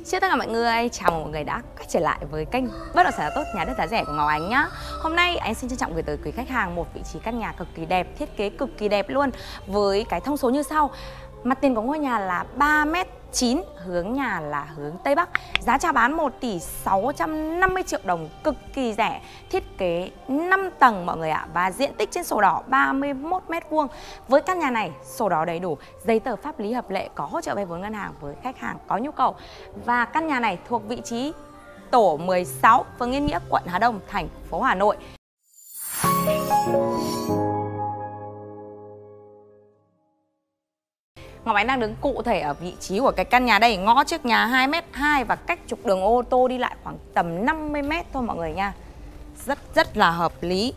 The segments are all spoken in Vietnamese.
Xin tất cả mọi người, chào mừng mọi người đã quay trở lại với kênh Bất động sản tốt nhà đất giá rẻ của Ngọc Ánh nhá. Hôm nay anh xin trân trọng gửi tới quý khách hàng một vị trí căn nhà cực kỳ đẹp, thiết kế cực kỳ đẹp luôn, với cái thông số như sau. Mặt tiền của ngôi nhà là 3m9, hướng nhà là hướng Tây Bắc. Giá chào bán 1 tỷ 650 triệu đồng, cực kỳ rẻ. Thiết kế 5 tầng mọi người ạ. Và diện tích trên sổ đỏ 31 m². Với căn nhà này, sổ đỏ đầy đủ, giấy tờ pháp lý hợp lệ, có hỗ trợ vay vốn ngân hàng với khách hàng có nhu cầu. Và căn nhà này thuộc vị trí tổ 16, phường Yên Nghĩa, quận Hà Đông, thành phố Hà Nội. Ngọc Ánh đang đứng cụ thể ở vị trí của cái căn nhà đây, ngõ trước nhà 2m2 và cách trục đường ô tô đi lại khoảng tầm 50m thôi mọi người nha. Rất là hợp lý.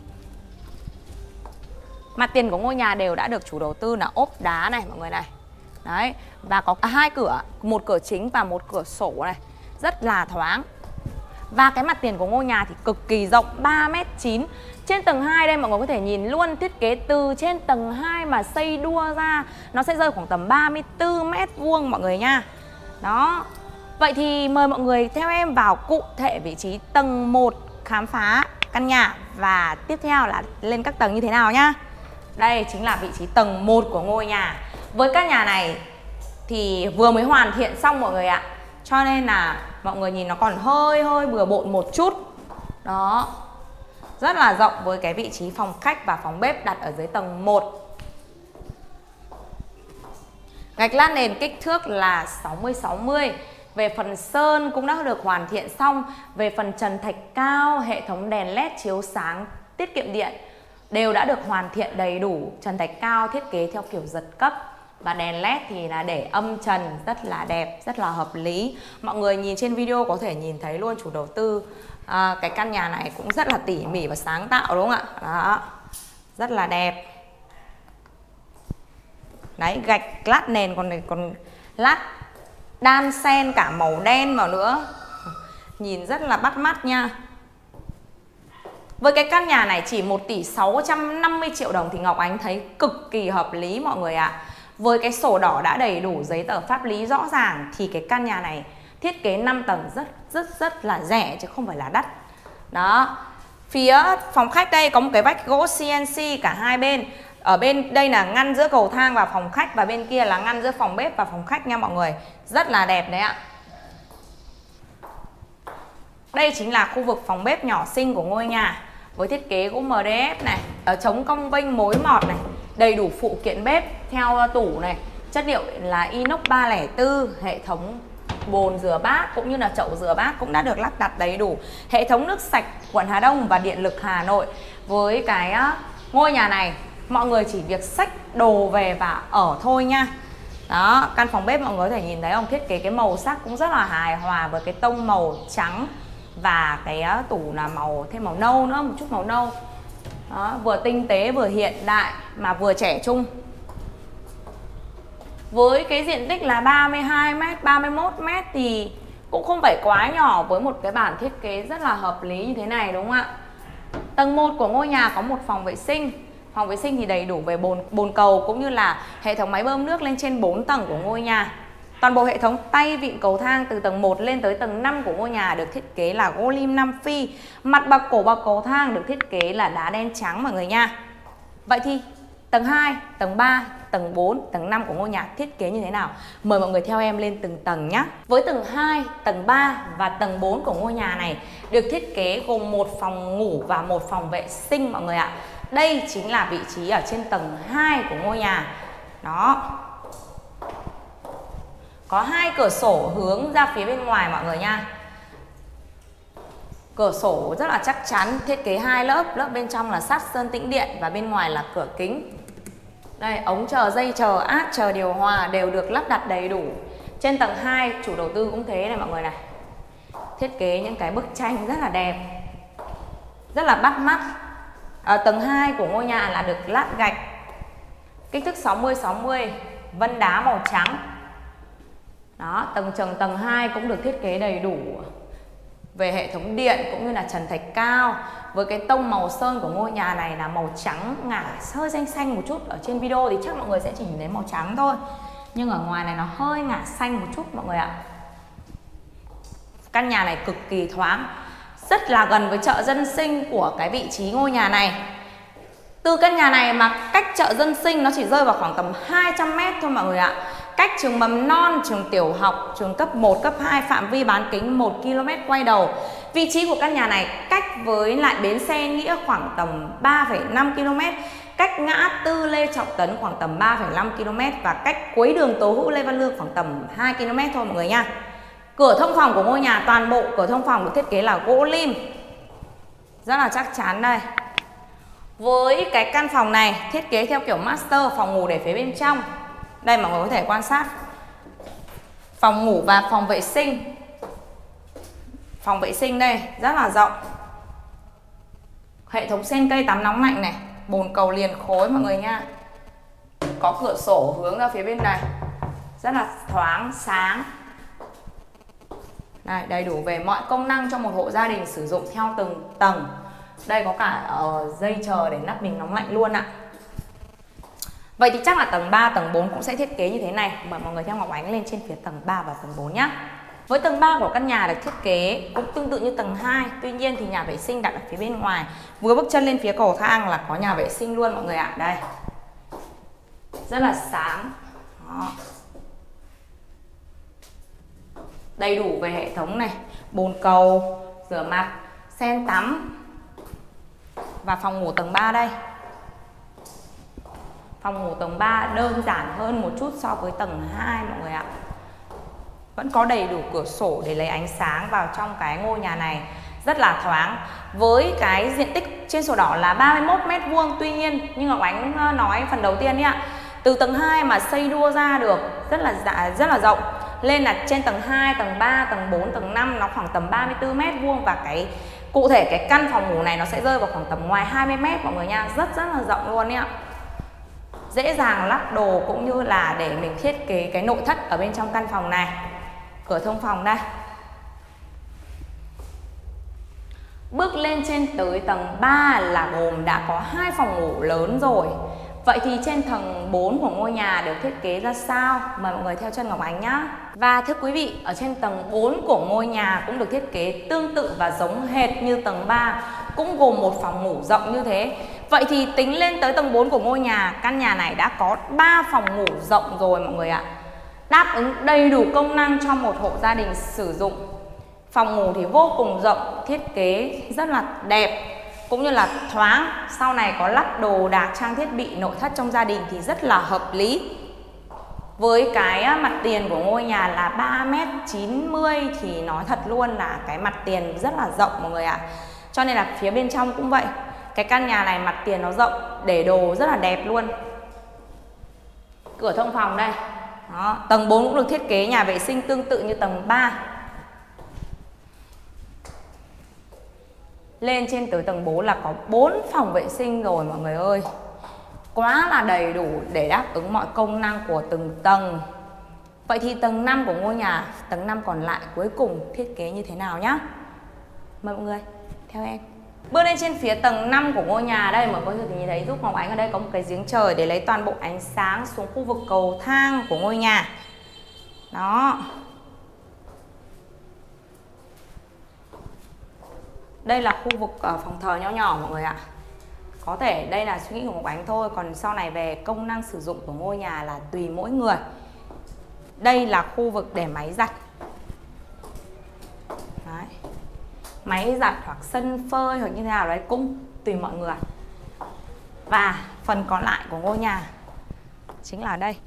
Mặt tiền của ngôi nhà đều đã được chủ đầu tư là ốp đá này mọi người này. Đấy, và có 2 cửa, một cửa chính và một cửa sổ này, rất là thoáng. Và cái mặt tiền của ngôi nhà thì cực kỳ rộng, 3m9. Trên tầng 2 đây mọi người có thể nhìn luôn, thiết kế từ trên tầng 2 mà xây đua ra, nó sẽ rơi khoảng tầm 34 m² mọi người nha. Đó. Vậy thì mời mọi người theo em vào cụ thể vị trí tầng 1 khám phá căn nhà và tiếp theo là lên các tầng như thế nào nhá. Đây chính là vị trí tầng 1 của ngôi nhà. Với căn nhà này thì vừa mới hoàn thiện xong mọi người ạ, cho nên là mọi người nhìn nó còn hơi bừa bộn một chút. Đó. Rất là rộng với cái vị trí phòng khách và phòng bếp đặt ở dưới tầng 1. Gạch lát nền kích thước là 60-60. Về phần sơn cũng đã được hoàn thiện xong. Về phần trần thạch cao, hệ thống đèn led chiếu sáng tiết kiệm điện đều đã được hoàn thiện đầy đủ. Trần thạch cao thiết kế theo kiểu giật cấp. Và đèn led thì là để âm trần, rất là đẹp, rất là hợp lý. Mọi người nhìn trên video có thể nhìn thấy luôn chủ đầu tư cái căn nhà này cũng rất là tỉ mỉ và sáng tạo đúng không ạ? Đó, rất là đẹp. Đấy, gạch lát nền còn lát đan xen cả màu đen vào nữa. Nhìn rất là bắt mắt nha. Với cái căn nhà này chỉ 1 tỷ 650 triệu đồng thì Ngọc Ánh thấy cực kỳ hợp lý mọi người ạ. Với cái sổ đỏ đã đầy đủ, giấy tờ pháp lý rõ ràng thì cái căn nhà này thiết kế 5 tầng rất là rẻ chứ không phải là đắt. Đó. Phía phòng khách đây có một cái vách gỗ CNC cả hai bên. Ở bên đây là ngăn giữa cầu thang và phòng khách, và bên kia là ngăn giữa phòng bếp và phòng khách nha mọi người. Rất là đẹp đấy ạ. Đây chính là khu vực phòng bếp nhỏ xinh của ngôi nhà với thiết kế gỗ MDF này, chống cong vênh mối mọt này, đầy đủ phụ kiện bếp theo tủ này, chất liệu là inox 304, hệ thống bồn rửa bát cũng như là chậu rửa bát cũng đã được lắp đặt đầy đủ, hệ thống nước sạch quận Hà Đông và điện lực Hà Nội. Với cái ngôi nhà này mọi người chỉ việc xách đồ về và ở thôi nha. Đó, căn phòng bếp mọi người có thể nhìn thấy không, thiết kế cái màu sắc cũng rất là hài hòa với cái tông màu trắng và cái tủ là màu thêm màu nâu nữa, một chút màu nâu. Đó, vừa tinh tế vừa hiện đại mà vừa trẻ trung. Với cái diện tích là 32m, 31m thì cũng không phải quá nhỏ với một cái bản thiết kế rất là hợp lý như thế này đúng không ạ? Tầng 1 của ngôi nhà có một phòng vệ sinh. Phòng vệ sinh thì đầy đủ về bồn cầu cũng như là hệ thống máy bơm nước lên trên 4 tầng của ngôi nhà. Toàn bộ hệ thống tay vịn cầu thang từ tầng 1 lên tới tầng 5 của ngôi nhà được thiết kế là gỗ lim Nam Phi. Mặt bậc cổ bậc cầu thang được thiết kế là đá đen trắng mọi người nha. Vậy thì tầng 2, tầng 3, tầng 4, tầng 5 của ngôi nhà thiết kế như thế nào? Mời mọi người theo em lên từng tầng nhé. Với tầng 2, tầng 3 và tầng 4 của ngôi nhà này được thiết kế gồm một phòng ngủ và một phòng vệ sinh mọi người ạ. Đây chính là vị trí ở trên tầng 2 của ngôi nhà. Đó. Có 2 cửa sổ hướng ra phía bên ngoài mọi người nha. Cửa sổ rất là chắc chắn, thiết kế 2 lớp, lớp bên trong là sắt sơn tĩnh điện và bên ngoài là cửa kính. Đây, ống chờ, dây chờ, át chờ, điều hòa đều được lắp đặt đầy đủ. Trên tầng 2 chủ đầu tư cũng thế này mọi người này. Thiết kế những cái bức tranh rất là đẹp, rất là bắt mắt. Ở tầng 2 của ngôi nhà là được lát gạch kích thước 60-60, vân đá màu trắng. Đó, tầng 2 cũng được thiết kế đầy đủ về hệ thống điện cũng như là trần thạch cao. Với cái tông màu sơn của ngôi nhà này là màu trắng ngả hơi xanh một chút. Ở trên video thì chắc mọi người sẽ chỉ nhìn thấy màu trắng thôi, nhưng ở ngoài này nó hơi ngả xanh một chút mọi người ạ. Căn nhà này cực kỳ thoáng, rất là gần với chợ Dân Sinh của cái vị trí ngôi nhà này. Từ căn nhà này mà cách chợ Dân Sinh nó chỉ rơi vào khoảng tầm 200 m thôi mọi người ạ. Cách trường mầm non, trường tiểu học, trường cấp 1, cấp 2, phạm vi bán kính 1 km quay đầu. Vị trí của căn nhà này cách với lại bến xe Nghĩa khoảng tầm 3,5 km, cách ngã tư Lê Trọng Tấn khoảng tầm 3,5 km và cách cuối đường Tố Hữu Lê Văn Lương khoảng tầm 2 km thôi mọi người nha. Cửa thông phòng của ngôi nhà, toàn bộ cửa thông phòng được thiết kế là gỗ lim, rất là chắc chắn đây. Với cái căn phòng này thiết kế theo kiểu master, phòng ngủ để phía bên trong. Đây mọi người có thể quan sát phòng ngủ và phòng vệ sinh. Phòng vệ sinh đây rất là rộng. Hệ thống sen cây tắm nóng lạnh này, bồn cầu liền khối mọi người nha. Có cửa sổ hướng ra phía bên này, rất là thoáng, sáng. Đây, đầy đủ về mọi công năng cho một hộ gia đình sử dụng theo từng tầng. Đây có cả dây chờ để nắp bình nóng lạnh luôn ạ. Vậy thì chắc là tầng 3, tầng 4 cũng sẽ thiết kế như thế này. Mời mọi người theo Ngọc Ánh lên trên phía tầng 3 và tầng 4 nhé. Với tầng 3 của căn nhà được thiết kế cũng tương tự như tầng 2. Tuy nhiên thì nhà vệ sinh đặt ở phía bên ngoài. Vừa bước chân lên phía cầu thang là có nhà vệ sinh luôn mọi người ạ. Đây, rất là sáng. Đó. Đầy đủ về hệ thống này, bồn cầu, rửa mặt, sen tắm. Và phòng ngủ tầng 3 đây. Phòng ngủ tầng 3 đơn giản hơn một chút so với tầng 2 mọi người ạ. Vẫn có đầy đủ cửa sổ để lấy ánh sáng vào trong cái ngôi nhà này, rất là thoáng. Với cái diện tích trên sổ đỏ là 31 m², tuy nhiên như Ngọc Ánh nói phần đầu tiên ạ, từ tầng 2 mà xây đua ra được rất là rộng. Lên là trên tầng 2, tầng 3, tầng 4, tầng 5 nó khoảng tầm 34 m², và cái cụ thể cái căn phòng ngủ này nó sẽ rơi vào khoảng tầm ngoài 20 m mọi người nha, rất là rộng luôn ạ. Dễ dàng lắp đồ cũng như là để mình thiết kế cái nội thất ở bên trong căn phòng này. Cửa thông phòng đây. Bước lên trên tới tầng 3 là gồm đã có 2 phòng ngủ lớn rồi. Vậy thì trên tầng 4 của ngôi nhà được thiết kế ra sao? Mời mọi người theo chân Ngọc Ánh nhé. Và thưa quý vị, ở trên tầng 4 của ngôi nhà cũng được thiết kế tương tự và giống hệt như tầng 3, cũng gồm một phòng ngủ rộng như thế. Vậy thì tính lên tới tầng 4 của ngôi nhà, căn nhà này đã có 3 phòng ngủ rộng rồi mọi người ạ. Đáp ứng đầy đủ công năng cho một hộ gia đình sử dụng. Phòng ngủ thì vô cùng rộng, thiết kế rất là đẹp cũng như là thoáng. Sau này có lắp đồ đạc trang thiết bị nội thất trong gia đình thì rất là hợp lý. Với cái mặt tiền của ngôi nhà là 3,90 m thì nói thật luôn là cái mặt tiền rất là rộng mọi người ạ. Cho nên là phía bên trong cũng vậy. Cái căn nhà này mặt tiền nó rộng, để đồ rất là đẹp luôn. Cửa thông phòng đây. Đó, tầng 4 cũng được thiết kế nhà vệ sinh tương tự như tầng 3. Lên trên tới tầng 4 là có 4 phòng vệ sinh rồi mọi người ơi. Quá là đầy đủ để đáp ứng mọi công năng của từng tầng. Vậy thì tầng 5 của ngôi nhà, tầng 5 còn lại cuối cùng thiết kế như thế nào nhá? Mời mọi người theo em. Bước lên trên phía tầng 5 của ngôi nhà đây, mọi người có thể nhìn thấy giúp Ngọc Ánh ở đây có một cái giếng trời để lấy toàn bộ ánh sáng xuống khu vực cầu thang của ngôi nhà. Đó. Đây là khu vực phòng thờ nhỏ nhỏ mọi người ạ. Có thể đây là suy nghĩ của Ngọc Ánh thôi, còn sau này về công năng sử dụng của ngôi nhà là tùy mỗi người. Đây là khu vực để máy giặt. Đấy. Máy giặt hoặc sân phơi hoặc như thế nào đấy cũng tùy mọi người. Và phần còn lại của ngôi nhà chính là đây.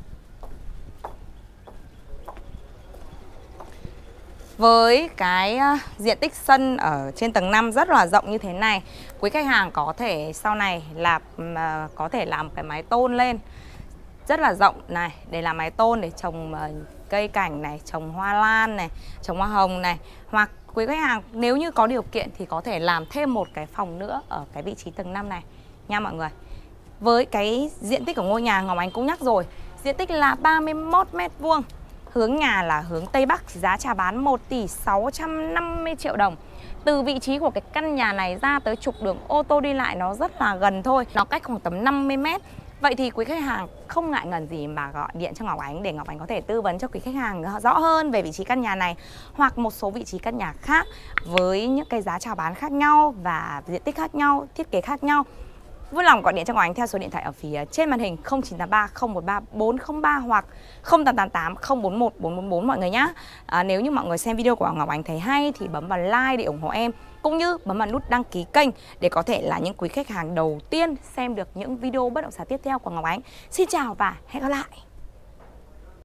Với cái diện tích sân ở trên tầng 5 rất là rộng như thế này, quý khách hàng có thể sau này là có thể làm cái mái tôn lên rất là rộng này, để làm mái tôn để trồng cây cảnh này, trồng hoa lan này, trồng hoa hồng này. Hoặc quý khách hàng nếu như có điều kiện thì có thể làm thêm một cái phòng nữa ở cái vị trí tầng 5 này nha mọi người. Với cái diện tích của ngôi nhà Ngọc Ánh cũng nhắc rồi, diện tích là 31 m². Hướng nhà là hướng Tây Bắc, giá chào bán 1 tỷ 650 triệu đồng. Từ vị trí của cái căn nhà này ra tới trục đường ô tô đi lại nó rất là gần thôi. Nó cách khoảng tầm 50 m. Vậy thì quý khách hàng không ngại ngần gì mà gọi điện cho Ngọc Ánh để Ngọc Ánh có thể tư vấn cho quý khách hàng rõ hơn về vị trí căn nhà này hoặc một số vị trí căn nhà khác với những cái giá chào bán khác nhau và diện tích khác nhau, thiết kế khác nhau. Vui lòng gọi điện cho Ngọc Ánh theo số điện thoại ở phía trên màn hình 0983 013 403 hoặc 0888 041 444 mọi người nhé. Nếu như mọi người xem video của Ngọc Ánh thấy hay thì bấm vào like để ủng hộ em, cũng như bấm vào nút đăng ký kênh để có thể là những quý khách hàng đầu tiên xem được những video bất động sản tiếp theo của Ngọc Ánh. Xin chào và hẹn gặp lại.